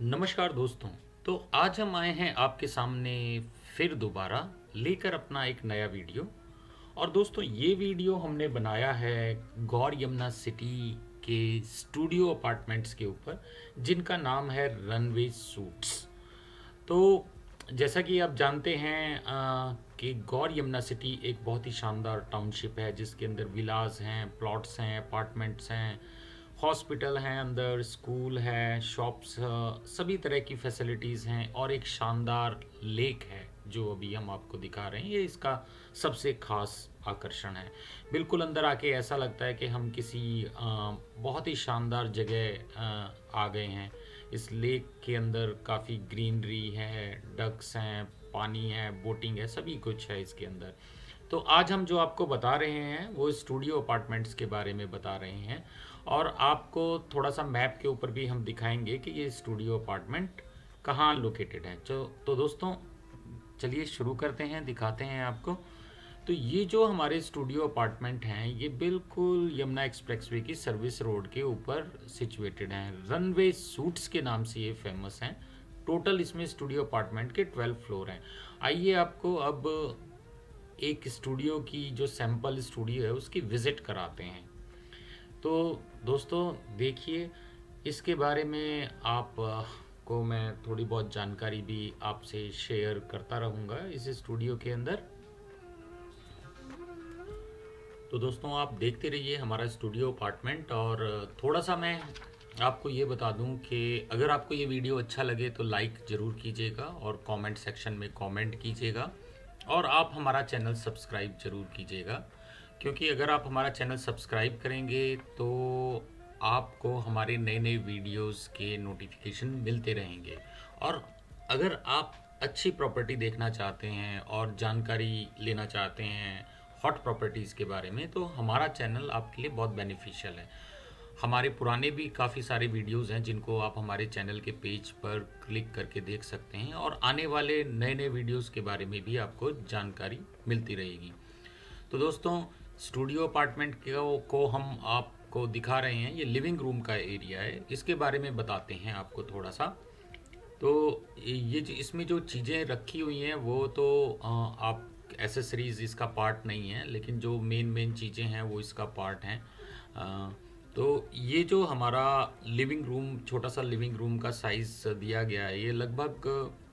नमस्कार दोस्तों। तो आज हम आए हैं आपके सामने फिर दोबारा लेकर अपना एक नया वीडियो। और दोस्तों ये वीडियो हमने बनाया है गौर यमुना सिटी के स्टूडियो अपार्टमेंट्स के ऊपर, जिनका नाम है रनवे सूट्स। तो जैसा कि आप जानते हैं कि गौर यमुना सिटी एक बहुत ही शानदार टाउनशिप है, जिसके अंदर विलास हैं, प्लॉट्स हैं, अपार्टमेंट्स हैं, हॉस्पिटल हैं, अंदर स्कूल है, शॉप्स, सभी तरह की फैसिलिटीज़ हैं और एक शानदार लेक है जो अभी हम आपको दिखा रहे हैं। ये इसका सबसे खास आकर्षण है। बिल्कुल अंदर आके ऐसा लगता है कि हम किसी बहुत ही शानदार जगह आ गए हैं। इस लेक के अंदर काफ़ी ग्रीनरी है, डक्स हैं, पानी है, बोटिंग है, सभी कुछ है इसके अंदर। तो आज हम जो आपको बता रहे हैं वो स्टूडियो अपार्टमेंट्स के बारे में बता रहे हैं, और आपको थोड़ा सा मैप के ऊपर भी हम दिखाएंगे कि ये स्टूडियो अपार्टमेंट कहाँ लोकेटेड है। तो दोस्तों चलिए शुरू करते हैं, दिखाते हैं आपको। तो ये जो हमारे स्टूडियो अपार्टमेंट हैं ये बिल्कुल यमुना एक्सप्रेसवे की सर्विस रोड के ऊपर सिचुएटेड हैं। रनवे सूट्स के नाम से ये फेमस हैं। टोटल इसमें स्टूडियो अपार्टमेंट के 12 फ्लोर हैं। आइए आपको अब एक स्टूडियो की जो सैंपल स्टूडियो है उसकी विज़िट कराते हैं। तो दोस्तों देखिए, इसके बारे में आप को मैं थोड़ी बहुत जानकारी भी आपसे शेयर करता रहूँगा इस स्टूडियो के अंदर। तो दोस्तों आप देखते रहिए हमारा स्टूडियो अपार्टमेंट। और थोड़ा सा मैं आपको ये बता दूं कि अगर आपको ये वीडियो अच्छा लगे तो लाइक ज़रूर कीजिएगा और कमेंट सेक्शन में कमेंट कीजिएगा, और आप हमारा चैनल सब्सक्राइब ज़रूर कीजिएगा, क्योंकि अगर आप हमारा चैनल सब्सक्राइब करेंगे तो आपको हमारे नए नए वीडियोस के नोटिफिकेशन मिलते रहेंगे। और अगर आप अच्छी प्रॉपर्टी देखना चाहते हैं और जानकारी लेना चाहते हैं हॉट प्रॉपर्टीज़ के बारे में, तो हमारा चैनल आपके लिए बहुत बेनिफिशियल है। हमारे पुराने भी काफ़ी सारे वीडियोस हैं जिनको आप हमारे चैनल के पेज पर क्लिक करके देख सकते हैं, और आने वाले नए नए वीडियोस के बारे में भी आपको जानकारी मिलती रहेगी। तो दोस्तों स्टूडियो अपार्टमेंट को हम आपको दिखा रहे हैं। ये लिविंग रूम का एरिया है, इसके बारे में बताते हैं आपको थोड़ा सा। तो ये इसमें जो चीज़ें रखी हुई हैं वो तो आप एसेसरीज इसका पार्ट नहीं है, लेकिन जो मेन चीज़ें हैं वो इसका पार्ट हैं। तो ये जो हमारा लिविंग रूम, छोटा सा लिविंग रूम का साइज़ दिया गया है, ये लगभग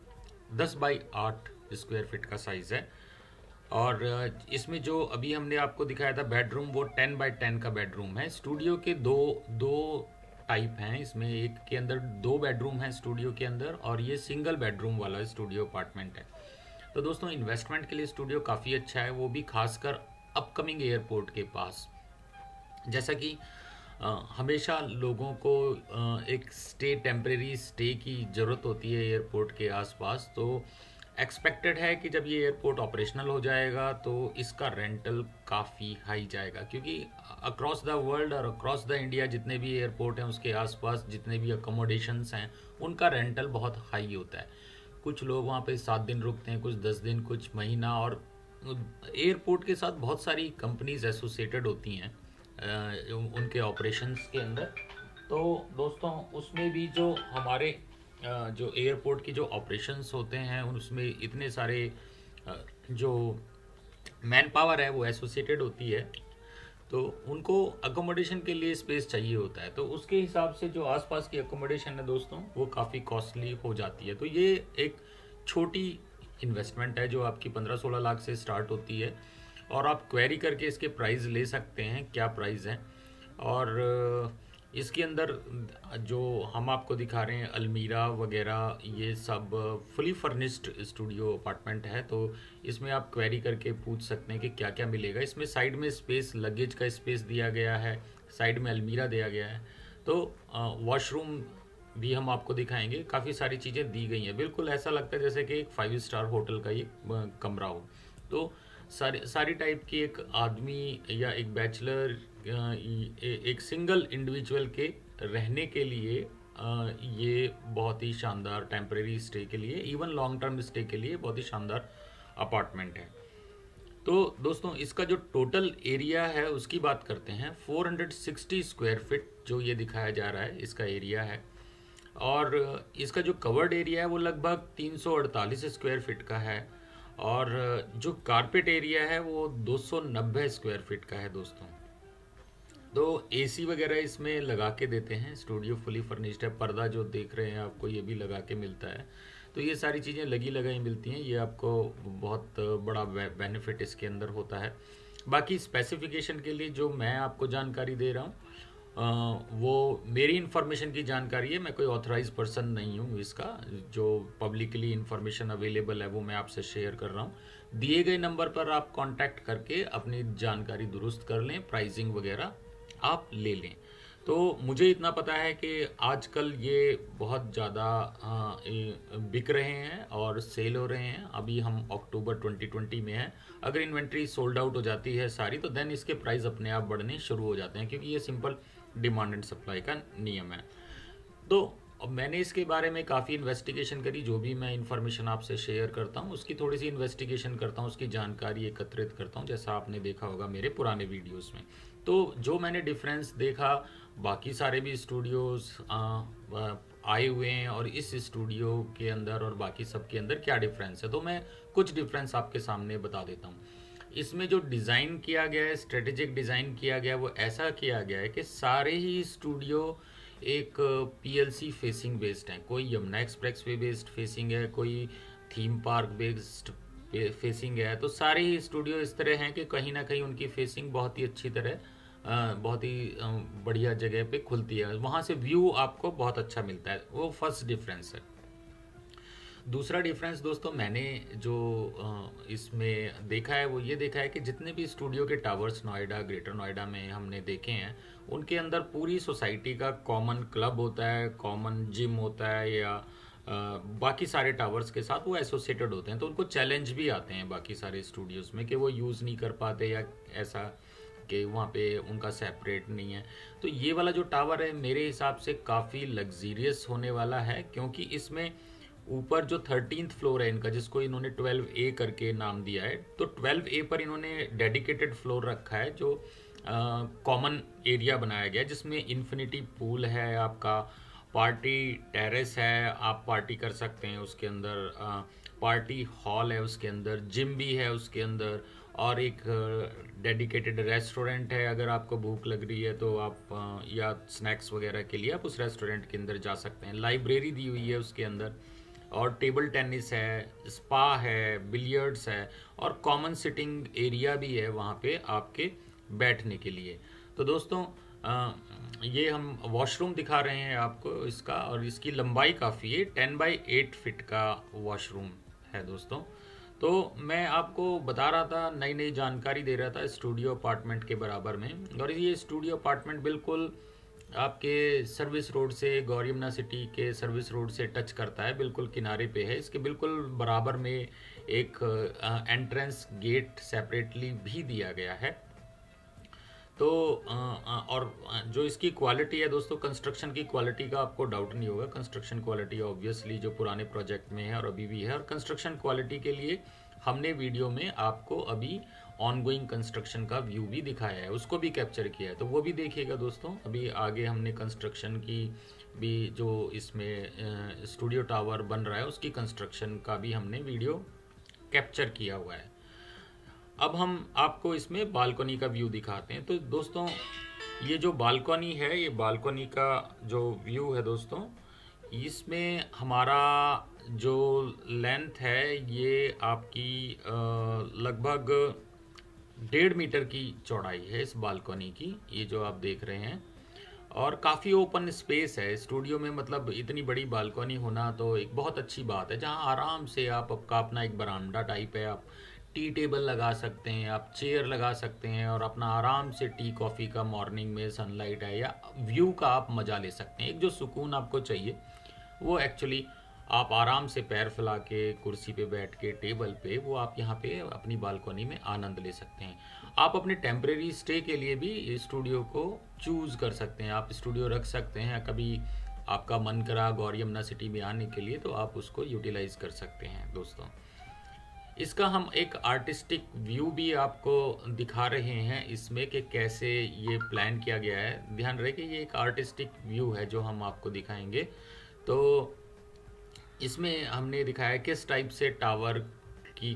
10 बाई 8 स्क्वायर फीट का साइज़ है। और इसमें जो अभी हमने आपको दिखाया था बेडरूम, वो 10 बाई 10 का बेडरूम है। स्टूडियो के दो टाइप हैं इसमें। एक के अंदर 2 बेडरूम हैं स्टूडियो के अंदर, और ये सिंगल बेडरूम वाला स्टूडियो अपार्टमेंट है। तो दोस्तों इन्वेस्टमेंट के लिए स्टूडियो काफ़ी अच्छा है, वो भी खासकर अपकमिंग एयरपोर्ट के पास। जैसा कि हमेशा लोगों को एक टेम्परेरी स्टे की ज़रूरत होती है एयरपोर्ट के आसपास। तो एक्सपेक्टेड है कि जब ये एयरपोर्ट ऑपरेशनल हो जाएगा तो इसका रेंटल काफ़ी हाई जाएगा, क्योंकि अक्रॉस द वर्ल्ड और अक्रॉस द इंडिया जितने भी एयरपोर्ट हैं उसके आसपास जितने भी अकोमोडेशंस हैं उनका रेंटल बहुत हाई होता है। कुछ लोग वहाँ पे 7 दिन रुकते हैं, कुछ 10 दिन, कुछ महीना। और एयरपोर्ट के साथ बहुत सारी कंपनीज एसोसिएटेड होती हैं उनके ऑपरेशंस के अंदर। तो दोस्तों उसमें भी जो हमारे जो एयरपोर्ट की जो ऑपरेशंस होते हैं उसमें इतने सारे जो मैन पावर है वो एसोसिएटेड होती है, तो उनको अकोमोडेशन के लिए स्पेस चाहिए होता है। तो उसके हिसाब से जो आसपास की अकोमोडेशन है दोस्तों वो काफ़ी कॉस्टली हो जाती है। तो ये एक छोटी इन्वेस्टमेंट है जो आपकी 15-16 लाख से स्टार्ट होती है, और आप क्वेरी करके इसके प्राइस ले सकते हैं क्या प्राइस है। और इसके अंदर जो हम आपको दिखा रहे हैं अलमीरा वगैरह, ये सब फुली फर्निश्ड स्टूडियो अपार्टमेंट है। तो इसमें आप क्वेरी करके पूछ सकते हैं कि क्या क्या मिलेगा। इसमें साइड में स्पेस, लगेज का स्पेस दिया गया है, साइड में अलमीरा दिया गया है। तो वॉशरूम भी हम आपको दिखाएंगे, काफ़ी सारी चीज़ें दी गई हैं। बिल्कुल ऐसा लगता है जैसे कि एक 5 स्टार होटल का ये कमरा हो। तो सारी टाइप की एक आदमी या एक बैचलर, एक सिंगल इंडिविजुअल के रहने के लिए ये बहुत ही शानदार टेम्परेरी स्टे के लिए, इवन लॉन्ग टर्म स्टे के लिए बहुत ही शानदार अपार्टमेंट है। तो दोस्तों इसका जो टोटल एरिया है उसकी बात करते हैं। 460 स्क्वायर फीट जो ये दिखाया जा रहा है इसका एरिया है। और इसका जो कवर्ड एरिया है वो लगभग 348 स्क्वायर फीट का है, और जो कारपेट एरिया है वो 290 स्क्वायर फीट का है दोस्तों। तो एसी वगैरह इसमें लगा के देते हैं, स्टूडियो फुली फर्निश्ड है, पर्दा जो देख रहे हैं आपको ये भी लगा के मिलता है। तो ये सारी चीज़ें लगी लगाई मिलती हैं, ये आपको बहुत बड़ा बेनिफिट इसके अंदर होता है। बाकी स्पेसिफिकेशन के लिए जो मैं आपको जानकारी दे रहा हूँ वो मेरी इन्फॉर्मेशन की जानकारी है, मैं कोई ऑथराइज पर्सन नहीं हूँ। इसका जो पब्लिकली इन्फॉर्मेशन अवेलेबल है वो मैं आपसे शेयर कर रहा हूँ। दिए गए नंबर पर आप कांटेक्ट करके अपनी जानकारी दुरुस्त कर लें, प्राइसिंग वगैरह आप ले लें। तो मुझे इतना पता है कि आजकल ये बहुत ज़्यादा बिक रहे हैं और सेल हो रहे हैं। अभी हम अक्टूबर 2020 में हैं, अगर इन्वेंट्री सोल्ड आउट हो जाती है सारी तो देन इसके प्राइस अपने आप बढ़ने शुरू हो जाते हैं, क्योंकि ये सिंपल डिमांड एंड सप्लाई का नियम है। तो अब मैंने इसके बारे में काफ़ी इन्वेस्टिगेशन करी, जो भी मैं इन्फॉर्मेशन आपसे शेयर करता हूँ उसकी थोड़ी सी इन्वेस्टिगेशन करता हूँ, उसकी जानकारी एकत्रित करता हूँ, जैसा आपने देखा होगा मेरे पुराने वीडियोस में। तो जो मैंने डिफरेंस देखा, बाकी सारे भी स्टूडियोज आए हुए हैं और इस स्टूडियो के अंदर और बाकी सब के अंदर क्या डिफरेंस है, तो मैं कुछ डिफरेंस आपके सामने बता देता हूँ। इसमें जो डिज़ाइन किया गया है, स्ट्रेटेजिक डिज़ाइन किया गया है, वो ऐसा किया गया है कि सारे ही स्टूडियो एक पीएलसी फेसिंग बेस्ड है। कोई Yamuna expressway based facing है, कोई थीम पार्क बेस्ड फेसिंग है। तो सारे ही स्टूडियो इस तरह हैं कि कहीं ना कहीं उनकी फेसिंग बहुत ही अच्छी तरह बहुत ही बढ़िया जगह पे खुलती है, वहाँ से व्यू आपको बहुत अच्छा मिलता है। वो फर्स्ट डिफरेंस है। दूसरा डिफरेंस दोस्तों मैंने जो इसमें देखा है वो ये देखा है कि जितने भी स्टूडियो के टावर्स नोएडा, ग्रेटर नोएडा में हमने देखे हैं, उनके अंदर पूरी सोसाइटी का कॉमन क्लब होता है, कॉमन जिम होता है, या बाकी सारे टावर्स के साथ वो एसोसिएटेड होते हैं। तो उनको चैलेंज भी आते हैं बाकी सारे स्टूडियोज़ में कि वो यूज़ नहीं कर पाते, या ऐसा कि वहाँ पे उनका सेपरेट नहीं है। तो ये वाला जो टावर है मेरे हिसाब से काफ़ी लग्जीरियस होने वाला है, क्योंकि इसमें ऊपर जो 13th फ्लोर है इनका, जिसको इन्होंने 12A करके नाम दिया है, तो 12A पर इन्होंने डेडिकेटेड फ्लोर रखा है जो कॉमन एरिया बनाया गया है, जिसमें इन्फिनिटी पूल है, आपका पार्टी टेरेस है, आप पार्टी कर सकते हैं उसके अंदर, पार्टी हॉल है उसके अंदर, जिम भी है उसके अंदर, और एक डेडिकेटेड रेस्टोरेंट है। अगर आपको भूख लग रही है तो आप या स्नैक्स वगैरह के लिए आप उस रेस्टोरेंट के अंदर जा सकते हैं। लाइब्रेरी दी हुई है उसके अंदर, और टेबल टेनिस है, स्पा है, बिलियर्ड्स है, और कॉमन सिटिंग एरिया भी है वहाँ पे आपके बैठने के लिए। तो दोस्तों ये हम वॉशरूम दिखा रहे हैं आपको इसका, और इसकी लंबाई काफ़ी है, 10x8 फीट का वॉशरूम है दोस्तों। तो मैं आपको बता रहा था, नई नई जानकारी दे रहा था स्टूडियो अपार्टमेंट के बराबर में। और ये स्टूडियो अपार्टमेंट बिल्कुल आपके सर्विस रोड से, गौर यमुना सिटी के सर्विस रोड से टच करता है, बिल्कुल किनारे पे है। इसके बिल्कुल बराबर में एक एंट्रेंस गेट सेपरेटली भी दिया गया है। तो और जो इसकी क्वालिटी है दोस्तों, कंस्ट्रक्शन की क्वालिटी का आपको डाउट नहीं होगा। कंस्ट्रक्शन क्वालिटी ऑब्वियसली जो पुराने प्रोजेक्ट में है और अभी भी है, और कंस्ट्रक्शन क्वालिटी के लिए हमने वीडियो में आपको अभी ऑनगोइंग कंस्ट्रक्शन का व्यू भी दिखाया है, उसको भी कैप्चर किया है, तो वो भी देखिएगा दोस्तों। अभी आगे हमने कंस्ट्रक्शन की भी, जो इसमें स्टूडियो टावर बन रहा है उसकी कंस्ट्रक्शन का भी हमने वीडियो कैप्चर किया हुआ है। अब हम आपको इसमें बालकनी का व्यू दिखाते हैं। तो दोस्तों ये जो बालकनी है, ये बालकनी का जो व्यू है दोस्तों, इसमें हमारा जो लेंथ है ये आपकी लगभग 1.5 मीटर की चौड़ाई है इस बालकनी की, ये जो आप देख रहे हैं। और काफ़ी ओपन स्पेस है स्टूडियो में, मतलब इतनी बड़ी बालकनी होना तो एक बहुत अच्छी बात है, जहाँ आराम से आप आपका अपना एक बरामदा टाइप है, आप टी टेबल लगा सकते हैं, आप चेयर लगा सकते हैं, और अपना आराम से टी कॉफ़ी का मॉर्निंग में सनलाइट है या व्यू का आप मज़ा ले सकते हैं। एक जो सुकून आपको चाहिए वो एक्चुअली आप आराम से पैर फैला के कुर्सी पे बैठ के टेबल पे, वो आप यहाँ पे अपनी बालकनी में आनंद ले सकते हैं। आप अपने टेम्परेरी स्टे के लिए भी स्टूडियो को चूज़ कर सकते हैं, आप स्टूडियो रख सकते हैं। कभी आपका मन करा गौर यमुना सिटी में आने के लिए तो आप उसको यूटिलाइज कर सकते हैं दोस्तों। इसका हम एक आर्टिस्टिक व्यू भी आपको दिखा रहे हैं इसमें कि कैसे ये प्लान किया गया है। ध्यान रहे कि ये एक आर्टिस्टिक व्यू है जो हम आपको दिखाएंगे। तो इसमें हमने दिखाया किस टाइप से टावर की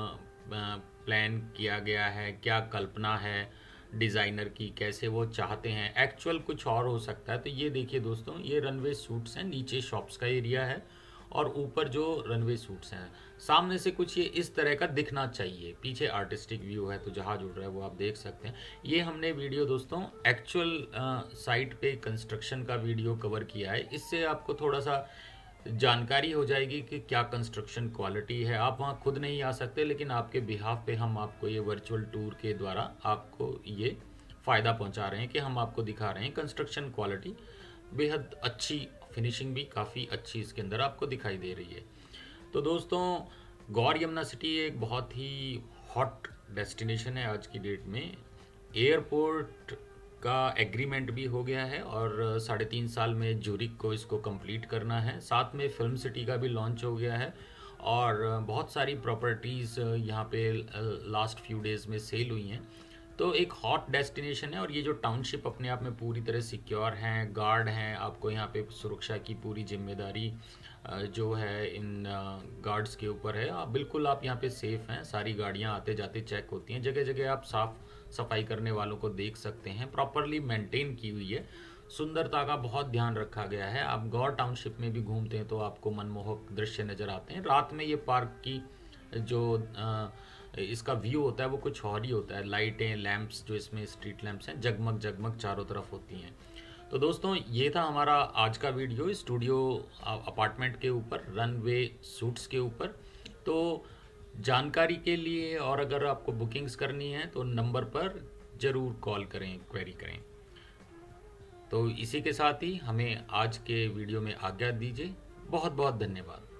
प्लान किया गया है, क्या कल्पना है डिज़ाइनर की, कैसे वो चाहते हैं, एक्चुअल कुछ और हो सकता है। तो ये देखिए दोस्तों, ये रनवे सूट्स हैं, नीचे शॉप्स का एरिया है और ऊपर जो रनवे सूट्स हैं, सामने से कुछ ये इस तरह का दिखना चाहिए। पीछे आर्टिस्टिक व्यू है, तो जहाज उड़ रहा है वो आप देख सकते हैं। ये हमने वीडियो दोस्तों एक्चुअल साइट पे कंस्ट्रक्शन का वीडियो कवर किया है। इससे आपको थोड़ा सा जानकारी हो जाएगी कि क्या कंस्ट्रक्शन क्वालिटी है। आप वहाँ खुद नहीं आ सकते, लेकिन आपके बिहाफ पे हम आपको ये वर्चुअल टूर के द्वारा आपको ये फ़ायदा पहुँचा रहे हैं कि हम आपको दिखा रहे हैं कंस्ट्रक्शन क्वालिटी बेहद अच्छी, फिनिशिंग भी काफ़ी अच्छी इसके अंदर आपको दिखाई दे रही है। तो दोस्तों, गौर यमुना सिटी एक बहुत ही हॉट डेस्टिनेशन है आज की डेट में। एयरपोर्ट का एग्रीमेंट भी हो गया है और 3.5 साल में ज्यूरिक को इसको कंप्लीट करना है। साथ में फिल्म सिटी का भी लॉन्च हो गया है और बहुत सारी प्रॉपर्टीज़ यहाँ पे लास्ट फ्यू डेज़ में सेल हुई हैं। तो एक हॉट डेस्टिनेशन है और ये जो टाउनशिप अपने आप में पूरी तरह सिक्योर हैं, गार्ड हैं, आपको यहाँ पे सुरक्षा की पूरी जिम्मेदारी जो है इन गार्ड्स के ऊपर है। आप यहाँ पे सेफ हैं, सारी गाड़ियाँ आते जाते चेक होती हैं, जगह जगह आप साफ सफाई करने वालों को देख सकते हैं, प्रॉपरली मेंटेन की हुई है। सुंदरता का बहुत ध्यान रखा गया है। आप गौर टाउनशिप में भी घूमते हैं तो आपको मनमोहक दृश्य नज़र आते हैं। रात में ये पार्क की जो इसका व्यू होता है वो कुछ और ही होता है। लाइटें, लैंप्स जो इसमें स्ट्रीट लैंप्स हैं, जगमग जगमग चारों तरफ होती हैं। तो दोस्तों, ये था हमारा आज का वीडियो स्टूडियो अपार्टमेंट के ऊपर, रनवे सूट्स के ऊपर। तो जानकारी के लिए और अगर आपको बुकिंग्स करनी है तो नंबर पर ज़रूर कॉल करें, क्वेरी करें। तो इसी के साथ ही हमें आज के वीडियो में आज्ञा दीजिए। बहुत बहुत धन्यवाद।